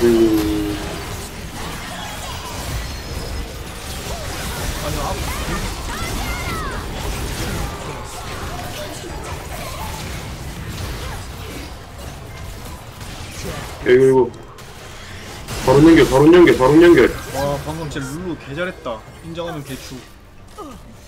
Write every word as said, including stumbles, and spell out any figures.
음. 아니 앞 이거 이거 바로 연결 바로 연결 바로 연결. 와 방금 진짜 룰루 개 잘했다. 인정하는 개추.